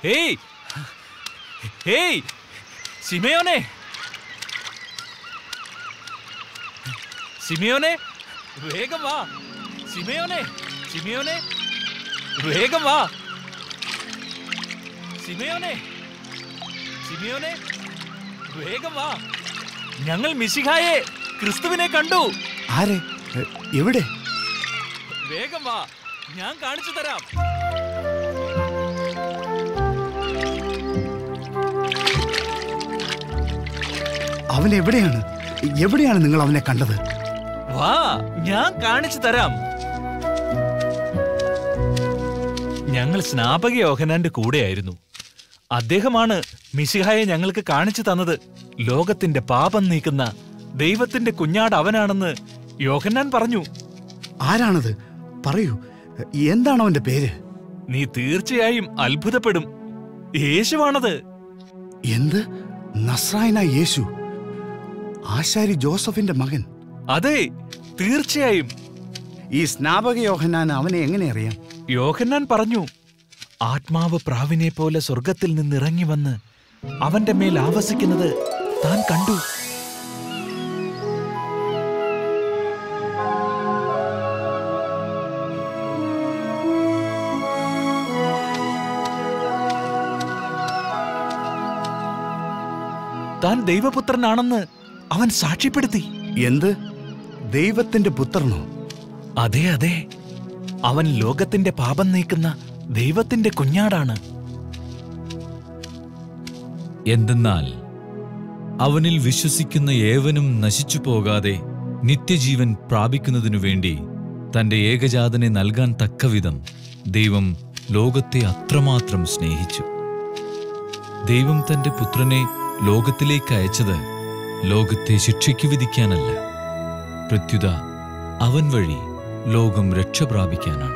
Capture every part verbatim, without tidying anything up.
Hey hey ശിമയോനെ, ശിമയോനെ വേഗം വാ. ശിമയോനെ, ശിമയോനെ വേഗം വാ. ശിമയോനെ, ശിമയോനെ വേഗം വാ. ഞങ്ങൾ മിശിഹായെ, ക്രിസ്തുവിനെ കണ്ടു. ആരെ? എവിടെ? വേഗം വാ, ഞാൻ കാണിച്ചു തരാം. അവൻ എവിടെയാണ്? എവിടെയാണ് നിങ്ങൾ അവനെ കണ്ടത്? വാ, ഞാൻ കാണിച്ചു തരാം. ഞങ്ങൾ സ്നാപക യോഹന്നാന്റെ കൂടെയായിരുന്നു. അദ്ദേഹമാണ് മിശിഹായെ ഞങ്ങൾക്ക് കാണിച്ചു തന്നത്. ലോകത്തിന്റെ പാപം നീക്കുന്ന ദൈവത്തിന്റെ കുഞ്ഞാട് അവനാണെന്ന് യോഹന്നാൻ പറഞ്ഞു. ആരാണത്? പറയൂ, എന്താണ് അവന്റെ പേര്? നീ തീർച്ചയായും അത്ഭുതപ്പെടും. യേശുവാണത്. എന്ത്? നസ്രായനായ യേശു? ആശാരി ജോസഫിന്റെ മകൻ? അതെ, തീർച്ചയായും. ഈ സ്നാപക യോഹന്നാൻ അവനെ എങ്ങനെ അറിയാം? യോഹന്നാൻ പറഞ്ഞു, ആത്മാവ് പ്രാവിനെ പോലെ സ്വർഗത്തിൽ നിന്നിറങ്ങി വന്ന് അവന്റെ മേൽ ആവസിക്കുന്നത് താൻ കണ്ടു. താൻ ദൈവപുത്രനാണെന്ന് അവൻ സാക്ഷ്യപ്പെടുത്തി. എന്ത്? ദൈവത്തിന്റെ പുത്രനോ? അതെ അതെ, അവൻ ലോകത്തിന്റെ പാപം നീക്കുന്ന ദൈവത്തിന്റെ കുഞ്ഞാടാണ്. എന്തെന്നാൽ അവനിൽ വിശ്വസിക്കുന്ന ഏവനും നശിച്ചു പോകാതെ നിത്യജീവൻ പ്രാപിക്കുന്നതിനു വേണ്ടി തന്റെ ഏകജാതനെ നൽകാൻ തക്കവിധം ദൈവം ലോകത്തെ അത്രമാത്രം സ്നേഹിച്ചു. ദൈവം തന്റെ പുത്രനെ ലോകത്തിലേക്ക് അയച്ചത് ലോകത്തെ ശിക്ഷയ്ക്ക് വിധിക്കാനല്ല, പ്രത്യുത അവൻ വഴി ലോകം രക്ഷ പ്രാപിക്കാനാണ്.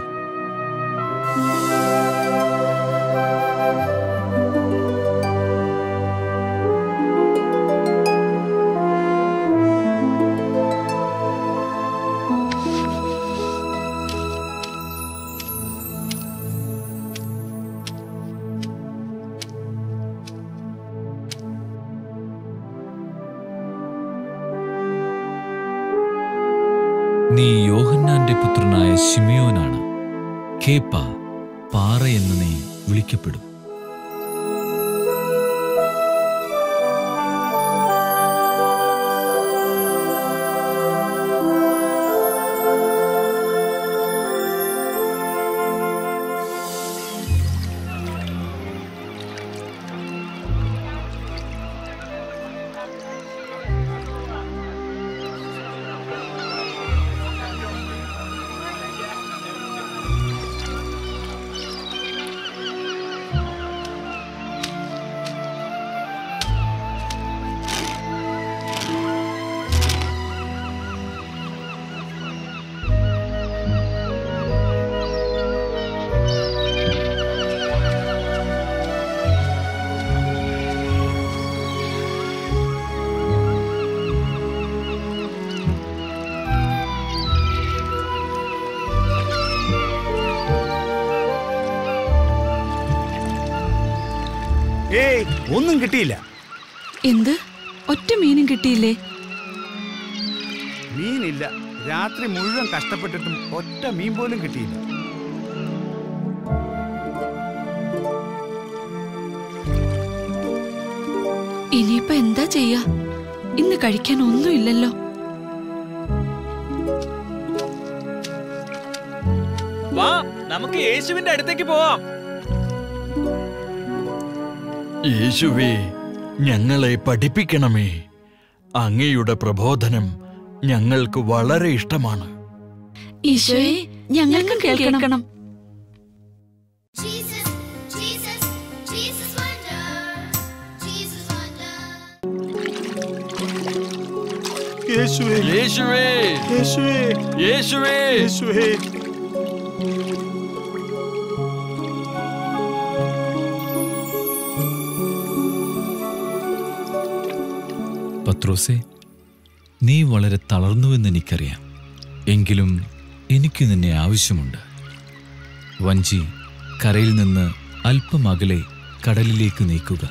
നീ യോഹന്നാന്റെ പുത്രനായ ശിമയോനാണ്. കേപ്പ, പാറ എന്ന് നീ വിളിക്കപ്പെടും. ഏയ്, ഒന്നും കിട്ടിയില്ല. എന്ത്? ഒറ്റ മീനും കിട്ടിയില്ലേ? മീനില്ല. രാത്രി മുഴുവൻ കഷ്ടപ്പെട്ടിട്ടും ഒറ്റ മീൻ പോലും കിട്ടിയില്ല. ഇനിയിപ്പോ എന്താ ചെയ്യാ? ഇന്ന് കഴിക്കാൻ ഒന്നുമില്ലല്ലോ. വാ, നമുക്ക് യേശുവിന്റെ അടുത്തേക്ക് പോവാം. യേശുവേ, ഞങ്ങളെ പഠിപ്പിക്കണമേ. അങ്ങയുടെ പ്രബോധനം ഞങ്ങൾക്ക് വളരെ ഇഷ്ടമാണ്. ഈശോയെ, ഞങ്ങൾക്കും കേൾക്കണം. യേശുവേ, യേശുവേ, യേശുവേ, യേശുവേ, യേശുവേ. പത്രോസേ, നീ വളരെ തളർന്നുവെന്നെനിക്കറിയാം. എങ്കിലും എനിക്ക് നിന്നെ ആവശ്യമുണ്ട്. വഞ്ചി കരയിൽ നിന്ന് അല്പം അകലെ കടലിലേക്ക് നീക്കുക.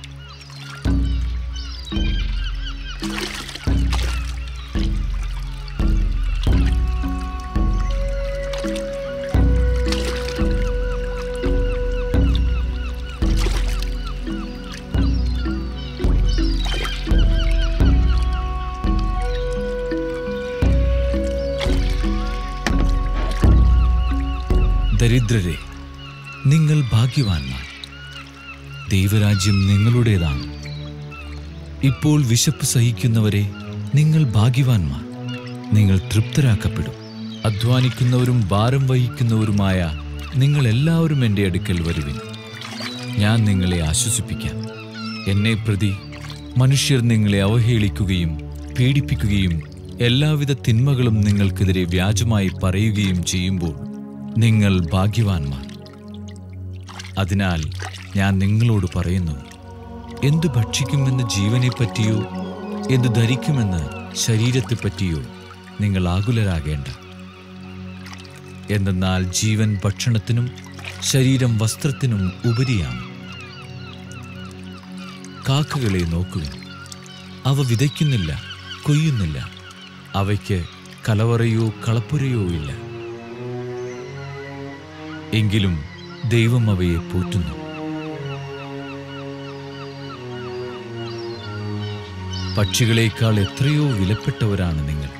ദരിദ്രരെ, നിങ്ങൾ ഭാഗ്യവാന്മാർ, ദൈവരാജ്യം നിങ്ങളുടേതാണ്. ഇപ്പോൾ വിശപ്പ് സഹിക്കുന്നവരെ, നിങ്ങൾ ഭാഗ്യവാന്മാർ, നിങ്ങൾ തൃപ്തരാക്കപ്പെടും. അധ്വാനിക്കുന്നവരും ഭാരം വഹിക്കുന്നവരുമായ നിങ്ങൾ എല്ലാവരും എൻ്റെ അടുക്കൽ വരുവിൻ, ഞാൻ നിങ്ങളെ ആശ്വസിപ്പിക്കാം. എന്നെ പ്രതി മനുഷ്യർ നിങ്ങളെ അവഹേളിക്കുകയും പീഡിപ്പിക്കുകയും എല്ലാവിധ തിന്മകളും നിങ്ങൾക്കെതിരെ വ്യാജമായി പറയുകയും ചെയ്യുമ്പോൾ നിങ്ങൾ ഭാഗ്യവാന്മാർ. അതിനാൽ ഞാൻ നിങ്ങളോട് പറയുന്നു, എന്തു ഭക്ഷിക്കുമെന്ന് ജീവനെപ്പറ്റിയോ എന്തു ധരിക്കുമെന്ന് ശരീരത്തെപ്പറ്റിയോ നിങ്ങൾ ആകുലരാകേണ്ട. എന്തെന്നാൽ ജീവൻ ഭക്ഷണത്തിനും ശരീരം വസ്ത്രത്തിനും ഉപരിയാണ്. കാക്കകളെ നോക്കുക, അവ വിതയ്ക്കുന്നില്ല, കൊയ്യുന്നില്ല, അവയ്ക്ക് കലവറയോ കളപ്പുരയോ ഇല്ല. എങ്കിലും ദൈവം അവയെ പോറ്റുന്നു. പക്ഷികളേക്കാൾ എത്രയോ വിലപ്പെട്ടവരാണ് നിങ്ങൾ.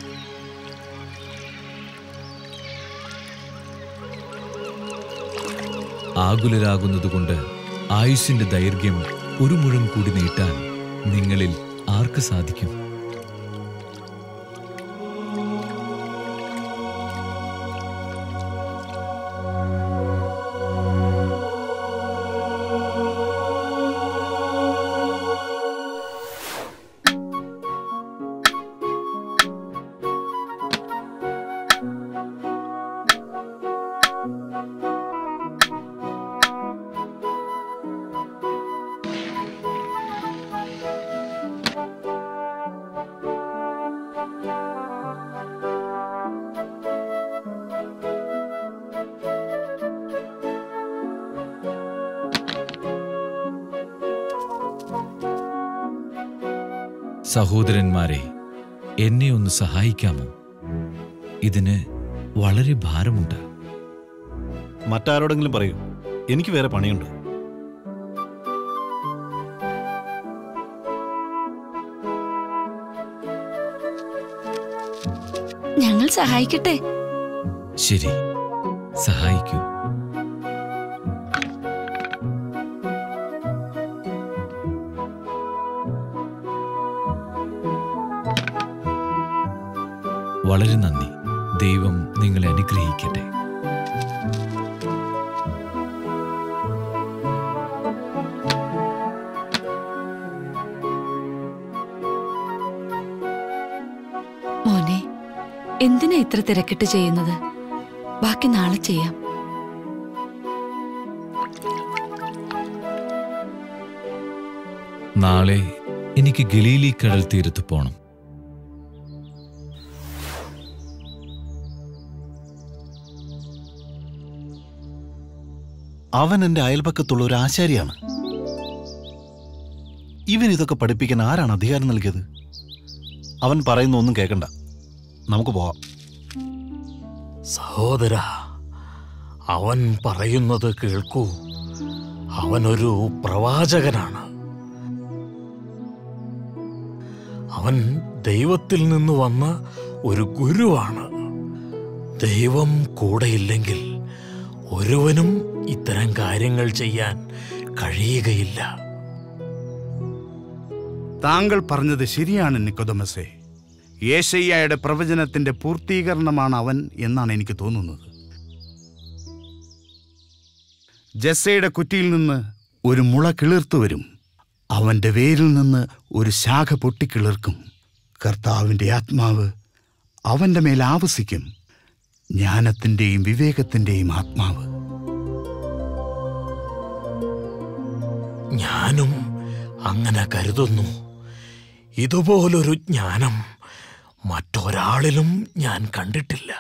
ആകുലരാകുന്നതുകൊണ്ട് ആയുസ്സിന്റെ ദൈർഘ്യം ഒരു മുഴം കൂടി നീട്ടാൻ നിങ്ങളിൽ ആർക്ക് സാധിക്കും? സഹോദരന്മാരെ, എന്നെ ഒന്ന് സഹായിക്കാമോ? ഇതിന് വളരെ ഭാരമുണ്ട്. മറ്റാരോടെങ്കിലും പറയൂ, എനിക്ക് വേറെ പണിയുണ്ട്. ഞങ്ങൾ സഹായിക്കട്ടെ? ശരി, സഹായിക്കൂ. വളരെ നന്ദി. ദൈവം നിങ്ങളെ അനുഗ്രഹിക്കട്ടെ. മോനെ, എന്തിനാ ഇത്ര തിരക്കിട്ട് ചെയ്യുന്നത്? ബാക്കി നാളെ ചെയ്യാം. നാളെ എനിക്ക് ഗലീലി കടൽ തീരത്ത് പോണം. അവൻ എൻ്റെ അയൽപക്കത്തുള്ള ഒരു ആശാരിയാണ്. ഇവൻ ഇതൊക്കെ പഠിപ്പിക്കാൻ ആരാണ് അധികാരം നൽകിയത്? അവൻ പറയുന്ന ഒന്നും കേൾക്കണ്ട, നമുക്ക് പോവാം. സഹോദര, അവൻ പറയുന്നത് കേൾക്കൂ. അവനൊരു പ്രവാചകനാണ്. അവൻ ദൈവത്തിൽ നിന്ന് വന്ന ഒരു ഗുരുവാണ്. ദൈവം കൂടെയില്ലെങ്കിൽ ഒരുവനും ഇത്തരം കാര്യങ്ങൾ ചെയ്യാൻ കഴിയുകയില്ല. താങ്കൾ പറഞ്ഞത് ശരിയാണ് നിക്കോദമസേ. യേശയ്യായുടെ പ്രവചനത്തിന്റെ പൂർത്തീകരണമാണ് അവൻ എന്നാണ് എനിക്ക് തോന്നുന്നത്. ജസ്സയുടെ കുറ്റിയിൽ നിന്ന് ഒരു മുള കിളിർത്തു വരും. അവന്റെ വേരിൽ നിന്ന് ഒരു ശാഖ പൊട്ടിക്കിളിർക്കും. കർത്താവിന്റെ ആത്മാവ് അവന്റെ മേൽ ആവസിക്കും, ജ്ഞാനത്തിന്റെയും വിവേകത്തിന്റെയും ആത്മാവ്. ഞാനും അങ്ങനെ കരുതുന്നു. ഇതുപോലൊരു ജ്ഞാനം മറ്റൊരാളിലും ഞാൻ കണ്ടിട്ടില്ല.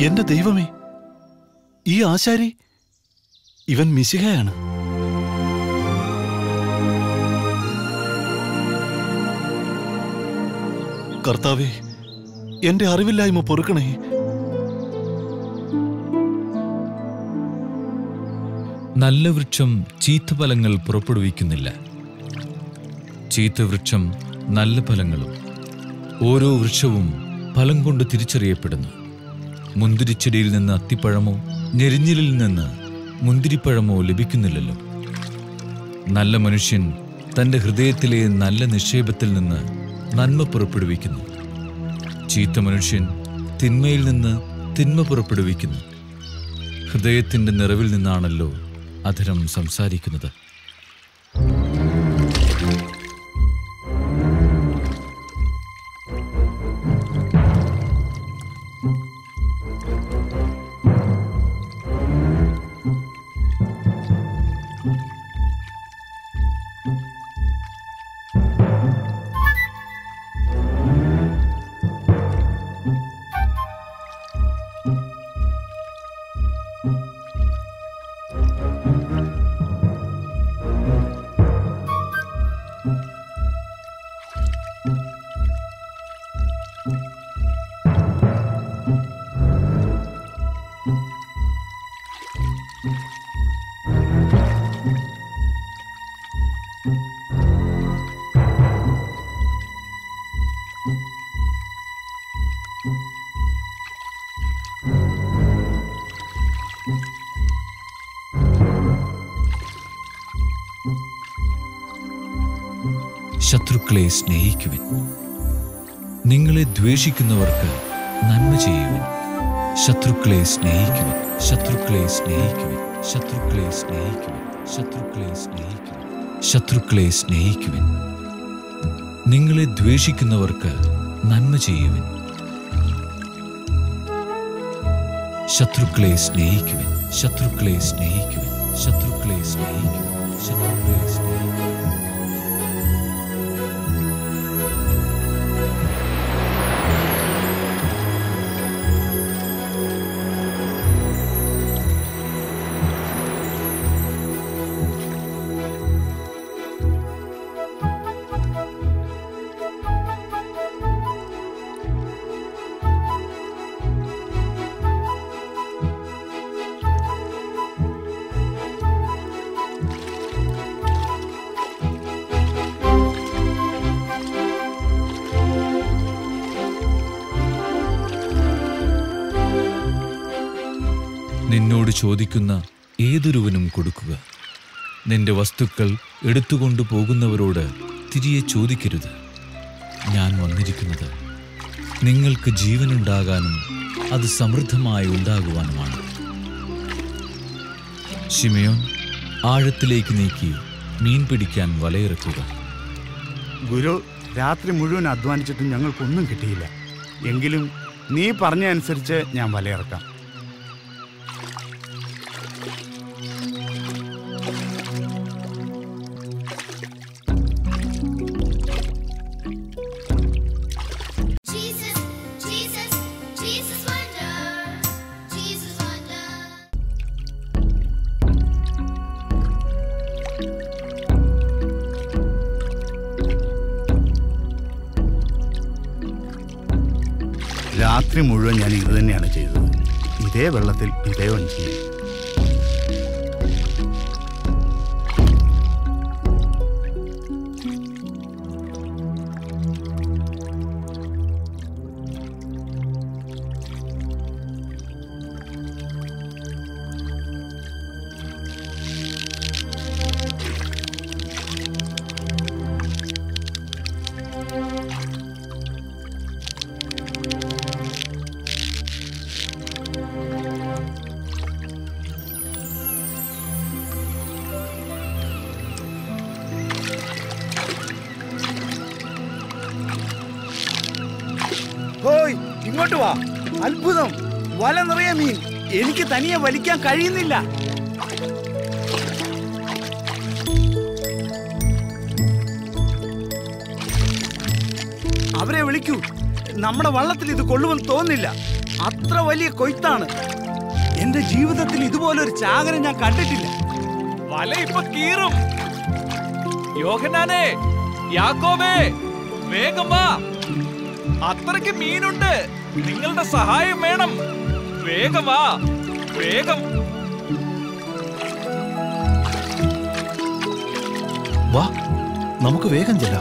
എന്റെ ദൈവമേ, ഈ ആശാരി ഇവൻ മിശിഹയാണ്. കർത്താവേ, എന്റെ അറിവില്ലായ്മ പൊറുക്കണേ. നല്ല വൃക്ഷം ചീത്തഫലങ്ങൾ പുറപ്പെടുവിക്കുന്നില്ല, ചീത്തവൃക്ഷം നല്ല ഫലങ്ങളും. ഓരോ വൃക്ഷവും ഫലം കൊണ്ട് തിരിച്ചറിയപ്പെടുന്നു. മുന്തിരിച്ചെടിയിൽ നിന്ന് അത്തിപ്പഴമോ ഞെരിഞ്ഞിലിൽ നിന്ന് മുന്തിരിപ്പഴമോ ലഭിക്കുന്നില്ലല്ലോ. നല്ല മനുഷ്യൻ തൻ്റെ ഹൃദയത്തിലെ നല്ല നിക്ഷേപത്തിൽ നിന്ന് നന്മ പുറപ്പെടുവിക്കുന്നു. ചീത്ത മനുഷ്യൻ തിന്മയിൽ നിന്ന് തിന്മ പുറപ്പെടുവിക്കുന്നു. ഹൃദയത്തിൻ്റെ നിറവിൽ നിന്നാണല്ലോ അധരം സംസാരിക്കുന്നത്. ശത്രുക്കളെ സ്നേഹിക്കുവിൻ, നിങ്ങളെ ദ്വേഷിക്കുന്നവർക്ക് നന്മ ചെയ്യുവിൻ. ശത്രുക്കളെ സ്നേഹിക്കുവിൻ, ശത്രുക്കളെ സ്നേഹിക്കുവിൻ, ശത്രുക്കളെ സ്നേഹിക്കുവിൻ, ശത്രുക്കളെ സ്നേഹിക്കുവിൻ, ശത്രുക്കളെ സ്നേഹിക്കുവിൻ. നിങ്ങളെ ദ്വേഷിക്കുന്നവർക്ക് നന്മ ചെയ്യുവിൻ. ശത്രുക്കളെ സ്നേഹിക്കുവിൻ, ശത്രുക്കളെ സ്നേഹിക്കുവിൻ, ശത്രുക്കളെ സ്നേഹിക്കുവിൻ, ശത്രുക്കളെ സ്നേഹിക്കുവിൻ. നിന്നോട് ചോദിക്കുന്ന ഏതൊരുവനും കൊടുക്കുക. നിന്റെ വസ്തുക്കൾ എടുത്തുകൊണ്ടു പോകുന്നവരോട് തിരികെ ചോദിക്കരുത്. ഞാൻ വന്നിരിക്കുന്നത് നിങ്ങൾക്ക് ജീവനുണ്ടാകാനും അത് സമൃദ്ധമായി ഉണ്ടാകുവാനുമാണ്. ശിമയോൻ, ആഴത്തിലേക്ക് നീക്കി മീൻ പിടിക്കാൻ വലയിറക്കുക. ഗുരു, രാത്രി മുഴുവൻ അധ്വാനിച്ചിട്ടും ഞങ്ങൾക്കൊന്നും കിട്ടിയില്ല. എങ്കിലും നീ പറഞ്ഞ അനുസരിച്ച് ഞാൻ വലയിറക്കാം. രാത്രി മുഴുവൻ ഞാൻ ഇത് തന്നെയാണ് ചെയ്തത്. ഇതേ വെള്ളത്തിൽ ഇതേ വഞ്ചിയിൽ. ഹോയ്, ഇങ്ങോട്ട് വാ. അത്ഭുതം! വല നിറയെ മീൻ. എനിക്ക് തനിയെ വലിക്കാൻ കഴിയുന്നില്ല. അവരെ വിളിക്കൂ. നമ്മുടെ വള്ളത്തിൽ ഇത് കൊള്ളുമെന്ന് തോന്നില്ല. അത്ര വലിയ കൊയ്ത്താണ്. എന്റെ ജീവിതത്തിൽ ഇതുപോലൊരു ചാകര ഞാൻ കണ്ടിട്ടില്ല. വല ഇപ്പൊ കീറും. യോഹന്നാനേ, യാക്കോബേ, വേഗം വാ. അത്രയ്ക്ക് മീനുണ്ട്. നിങ്ങളുടെ സഹായം വേണം. വേഗം വാ, വേഗം. വാ, നമുക്ക് വേഗം ചെല്ലാം.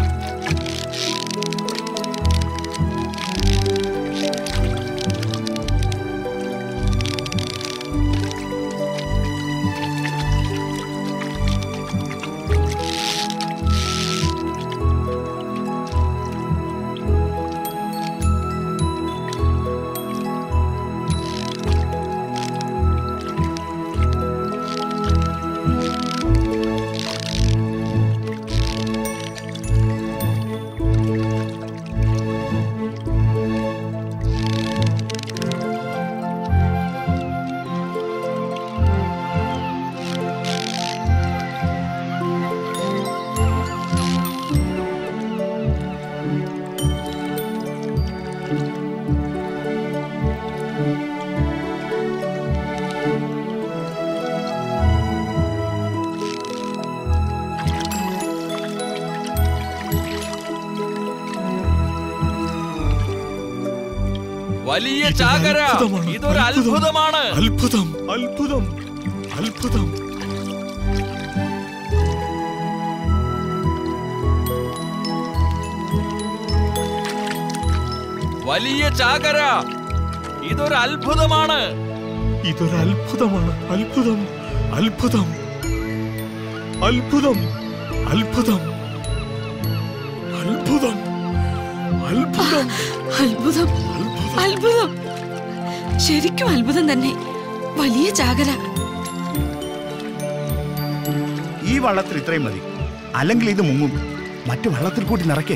വലിയ ചാകര. ഇതൊരു അത്ഭുതമാണ്. അത്ഭുതം, അത്ഭുതം, അത്ഭുതം. വലിയ ചാകര. ഇതൊരു അത്ഭുതമാണ്. ഇതൊരു അത്ഭുതമാണ്. അത്ഭുതം, അത്ഭുതം, അത്ഭുതം, അത്ഭുതം, അത്ഭുതം, അത്ഭുതം, അത്ഭുതം, അത്ഭുതം. ശരിക്കും അത്ഭുതം തന്നെ. വലിയ ചാകര. ഈ വള്ളത്തിൽ ഇത്രയും മതി, അല്ലെങ്കിൽ ഇത് മുങ്ങും. മറ്റു വള്ളത്തിൽ കൂട്ടി നിറയ്ക്കേ.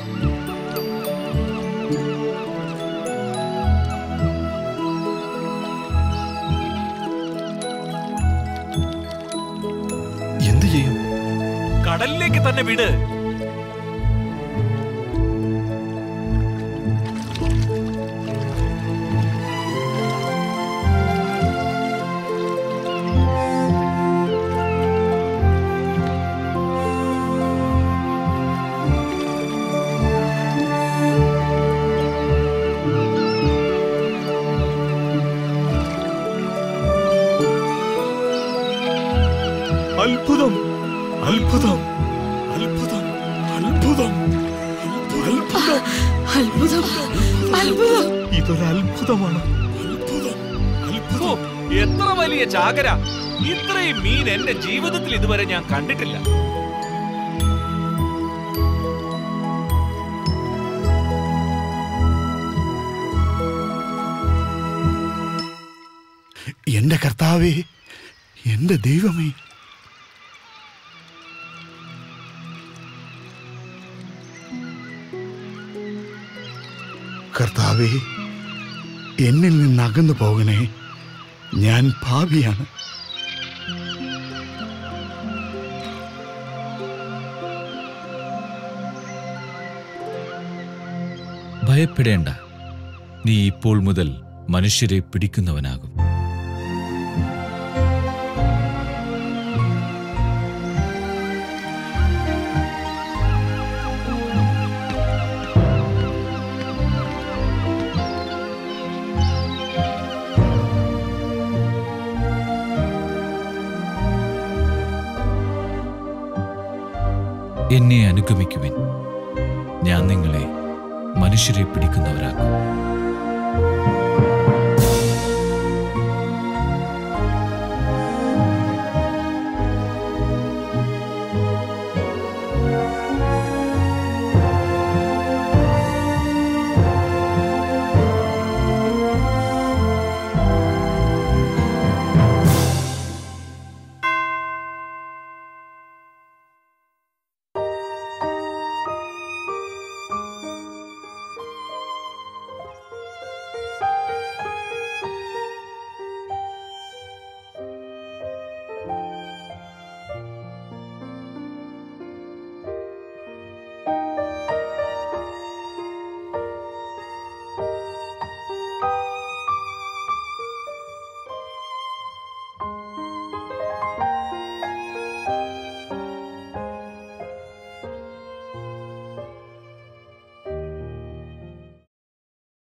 എന്തു ചെയ്യും? കടലിലേക്ക് തന്നെ വിട്. അത്ഭുതം, അത്ഭുതം, അത്ഭുതം, അത്ഭുതം, അത്ഭുതം, അത്ഭുതം, അത്ഭുതം. ഇതൊരു അത്ഭുതമാണ്. അത്ഭുതം, അത്ഭുതം. എത്ര വലിയ ചാകര. ഇത്രയും മീൻ എന്റെ ജീവിതത്തിൽ ഇതുവരെ ഞാൻ കണ്ടിട്ടില്ല. എന്റെ കർത്താവേ, എന്റെ ദൈവമേ, കർത്താവേ, എന്നിൽ നിന്ന് അകന്നു പോകണേ. ഞാൻ പാപിയാണ്. ഭയപ്പെടേണ്ട, നീ ഇപ്പോൾ മുതൽ മനുഷ്യരെ പിടിക്കുന്നവനാകും. എന്നെ അനുഗമിക്കുവിൻ, ഞാൻ നിങ്ങളെ മനുഷ്യരെ പിടിക്കുന്നവരാക്കും.